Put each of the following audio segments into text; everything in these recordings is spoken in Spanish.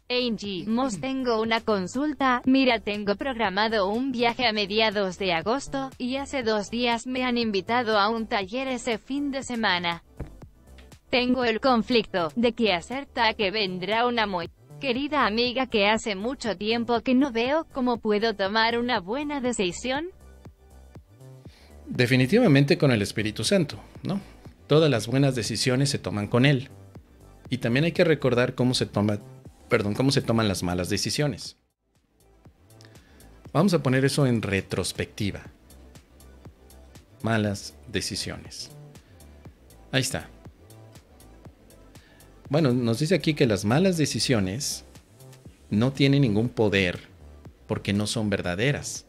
Angie Moss, tengo una consulta. Mira, tengo programado un viaje a mediados de agosto, y hace 2 días me han invitado a un taller ese fin de semana. Tengo el conflicto de que acerta que vendrá una muy querida amiga que hace mucho tiempo que no veo. ¿Cómo puedo tomar una buena decisión? Definitivamente con el Espíritu Santo, ¿no? Todas las buenas decisiones se toman con Él. Y también hay que recordar cómo se toman las malas decisiones. Vamos a poner eso en retrospectiva. Malas decisiones. Ahí está. Bueno, nos dice aquí que las malas decisiones no tienen ningún poder porque no son verdaderas.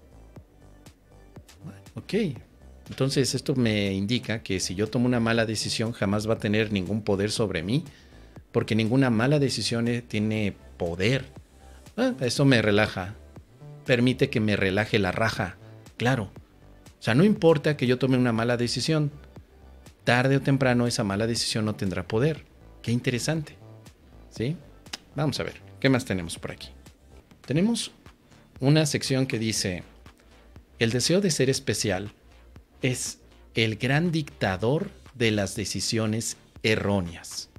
Ok. Entonces esto me indica que si yo tomo una mala decisión jamás va a tener ningún poder sobre mí, porque ninguna mala decisión tiene poder. Eso me relaja, permite que me relaje la raja, claro. O sea, no importa que yo tome una mala decisión, tarde o temprano esa mala decisión no tendrá poder. Qué interesante, ¿sí? Vamos a ver, ¿qué más tenemos por aquí? Tenemos una sección que dice: el deseo de ser especial es el gran dictador de las decisiones erróneas.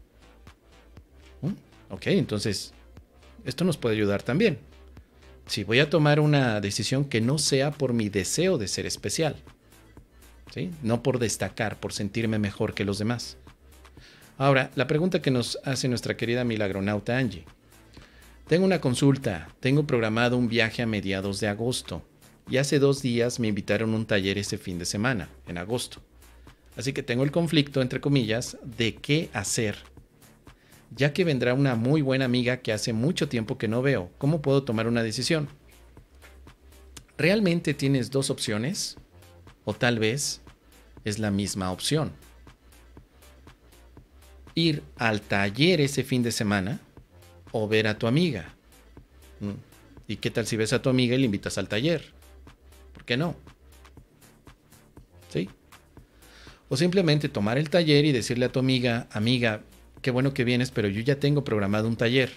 Ok, entonces esto nos puede ayudar también. Si voy a tomar una decisión que no sea por mi deseo de ser especial, ¿sí? No por destacar, por sentirme mejor que los demás. Ahora, la pregunta que nos hace nuestra querida milagronauta Angie. Tengo una consulta, tengo programado un viaje a mediados de agosto. Y hace 2 días me invitaron a un taller ese fin de semana, en agosto. Así que tengo el conflicto, entre comillas, de qué hacer. Ya que vendrá una muy buena amiga que hace mucho tiempo que no veo, ¿cómo puedo tomar una decisión? ¿Realmente tienes 2 opciones? O tal vez es la misma opción. Ir al taller ese fin de semana o ver a tu amiga. ¿Y qué tal si ves a tu amiga y le invitas al taller? ¿Por qué no? ¿Sí? O simplemente tomar el taller y decirle a tu amiga, qué bueno que vienes, pero yo ya tengo programado un taller.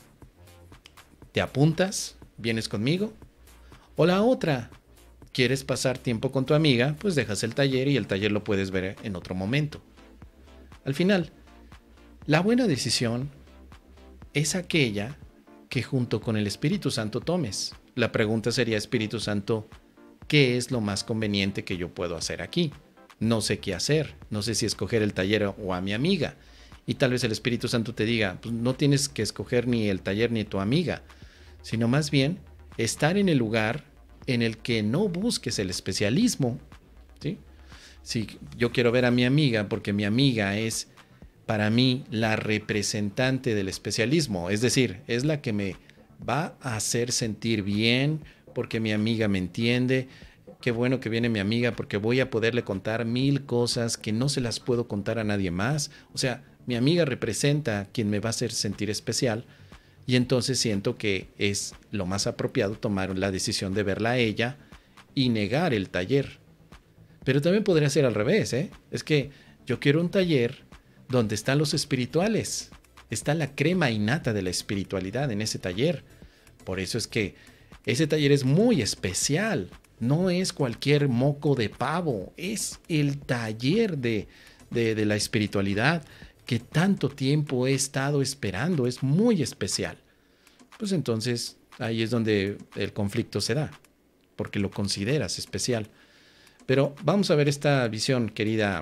¿Te apuntas? ¿Vienes conmigo? O la otra, ¿quieres pasar tiempo con tu amiga? Pues dejas el taller y el taller lo puedes ver en otro momento. Al final, la buena decisión es aquella que junto con el Espíritu Santo tomes. La pregunta sería: Espíritu Santo, ¿qué es lo más conveniente que yo puedo hacer aquí? No sé qué hacer, no sé si escoger el taller o a mi amiga. Y tal vez el Espíritu Santo te diga, pues no tienes que escoger ni el taller ni tu amiga, sino más bien estar en el lugar en el que no busques el especialismo, ¿sí? Si yo quiero ver a mi amiga porque mi amiga es para mí la representante del especialismo, es decir, es la que me va a hacer sentir bien porque mi amiga me entiende. Qué bueno que viene mi amiga porque voy a poderle contar 1000 cosas que no se las puedo contar a nadie más. O sea, mi amiga representa a quien me va a hacer sentir especial, y entonces siento que es lo más apropiado tomar la decisión de verla a ella y negar el taller. Pero también podría ser al revés, ¿eh? Es que yo quiero un taller donde están los espirituales. Está la crema innata de la espiritualidad en ese taller. Por eso es que ese taller es muy especial. No es cualquier moco de pavo. Es el taller de la espiritualidad que tanto tiempo he estado esperando. Es muy especial. Pues entonces ahí es donde el conflicto se da, porque lo consideras especial. Pero vamos a ver esta visión, querida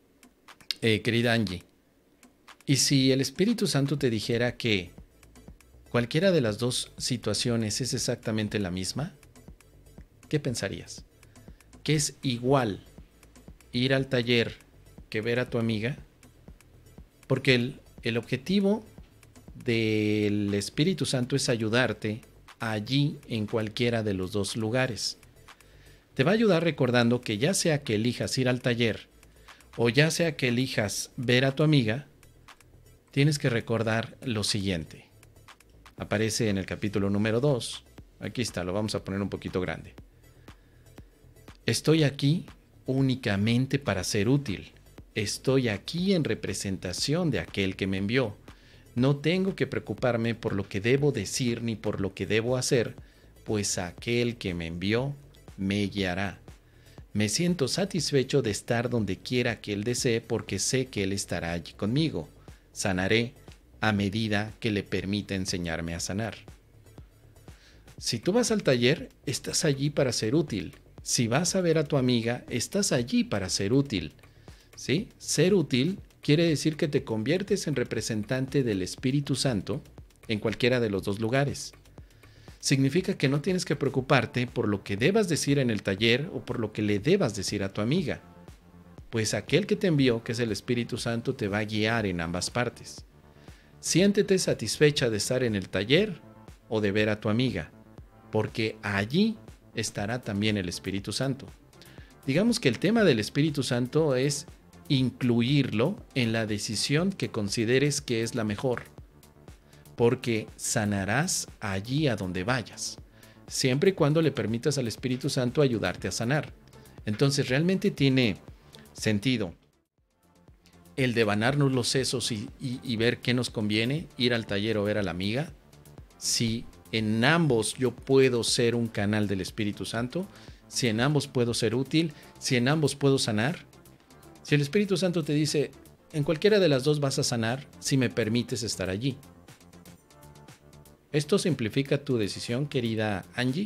Angie. Y si el Espíritu Santo te dijera que cualquiera de las 2 situaciones es exactamente la misma, ¿qué pensarías? ¿Que es igual ir al taller que ver a tu amiga? Porque el objetivo del Espíritu Santo es ayudarte allí en cualquiera de los 2 lugares. Te va a ayudar recordando que ya sea que elijas ir al taller o ya sea que elijas ver a tu amiga, tienes que recordar lo siguiente. Aparece en el capítulo número 2. Aquí está, lo vamos a poner un poquito grande. Estoy aquí únicamente para ser útil. Estoy aquí en representación de aquel que me envió. No tengo que preocuparme por lo que debo decir ni por lo que debo hacer, pues aquel que me envió me guiará. Me siento satisfecho de estar donde quiera que Él desee porque sé que Él estará allí conmigo. Sanaré a medida que le permita enseñarme a sanar. Si tú vas al taller, estás allí para ser útil. Si vas a ver a tu amiga, estás allí para ser útil. ¿Sí? Ser útil quiere decir que te conviertes en representante del Espíritu Santo en cualquiera de los dos lugares. Significa que no tienes que preocuparte por lo que debas decir en el taller o por lo que le debas decir a tu amiga, pues aquel que te envió, que es el Espíritu Santo, te va a guiar en ambas partes. Siéntete satisfecha de estar en el taller o de ver a tu amiga, porque allí estará también el Espíritu Santo. Digamos que el tema del Espíritu Santo es incluirlo en la decisión que consideres que es la mejor, porque sanarás allí a donde vayas, siempre y cuando le permitas al Espíritu Santo ayudarte a sanar. Entonces realmente tiene sentido el devanarnos los sesos y ver qué nos conviene, ir al taller o ver a la amiga. Si en ambos yo puedo ser un canal del Espíritu Santo, si en ambos puedo ser útil, si en ambos puedo sanar. Si el Espíritu Santo te dice, en cualquiera de las dos vas a sanar si me permites estar allí. ¿Esto simplifica tu decisión, querida Angie?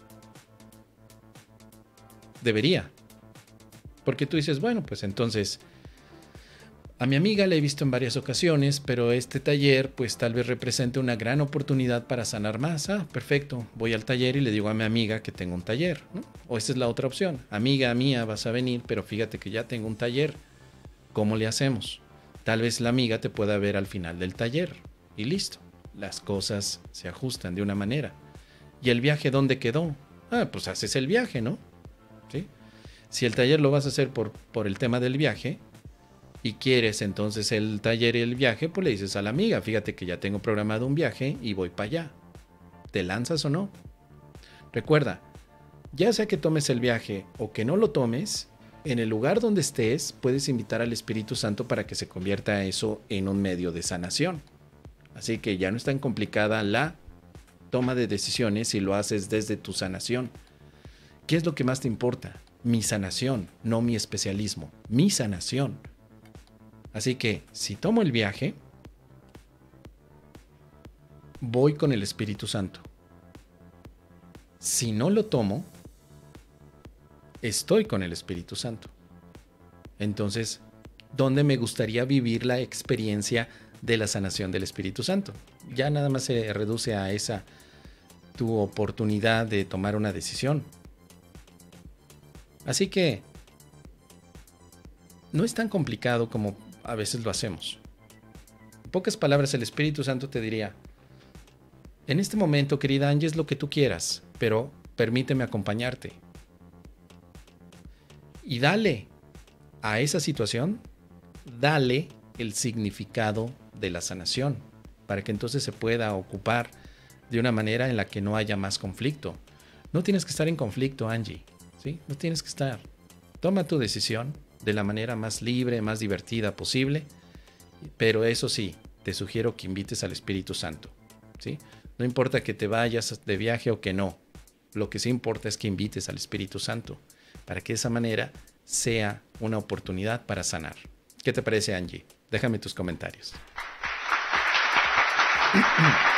Debería. Porque tú dices, bueno, pues entonces, a mi amiga la he visto en varias ocasiones, pero este taller pues tal vez represente una gran oportunidad para sanar más. Ah, perfecto, voy al taller y le digo a mi amiga que tengo un taller, ¿no? O esta es la otra opción. Amiga mía, vas a venir, pero fíjate que ya tengo un taller. ¿Cómo le hacemos? Tal vez la amiga te pueda ver al final del taller y listo. Las cosas se ajustan de una manera. ¿Y el viaje dónde quedó? Ah, pues haces el viaje, ¿no? ¿Sí? Si el taller lo vas a hacer por el tema del viaje y quieres entonces el taller y el viaje, pues le dices a la amiga, fíjate que ya tengo programado un viaje y voy para allá. ¿Te lanzas o no? Recuerda, ya sea que tomes el viaje o que no lo tomes, en el lugar donde estés puedes invitar al Espíritu Santo para que se convierta eso en un medio de sanación. Así que ya no es tan complicada la toma de decisiones si lo haces desde tu sanación. ¿Qué es lo que más te importa? Mi sanación, no mi especialismo. Mi sanación. Así que si tomo el viaje, voy con el Espíritu Santo. Si no lo tomo, estoy con el Espíritu Santo. Entonces, ¿dónde me gustaría vivir la experiencia de la sanación del Espíritu Santo? Ya nada más se reduce a esa tu oportunidad de tomar una decisión. Así que no es tan complicado como a veces lo hacemos. En pocas palabras, el Espíritu Santo te diría, en este momento, querida Angie, es lo que tú quieras, pero permíteme acompañarte. Y dale a esa situación, dale el significado de la sanación, para que entonces se pueda ocupar de una manera en la que no haya más conflicto. No tienes que estar en conflicto, Angie, ¿sí? No tienes que estar. Toma tu decisión de la manera más libre, más divertida posible, pero eso sí, te sugiero que invites al Espíritu Santo, ¿sí? No importa que te vayas de viaje o que no, lo que sí importa es que invites al Espíritu Santo, para que de esa manera sea una oportunidad para sanar. ¿Qué te parece, Angie? Déjame tus comentarios.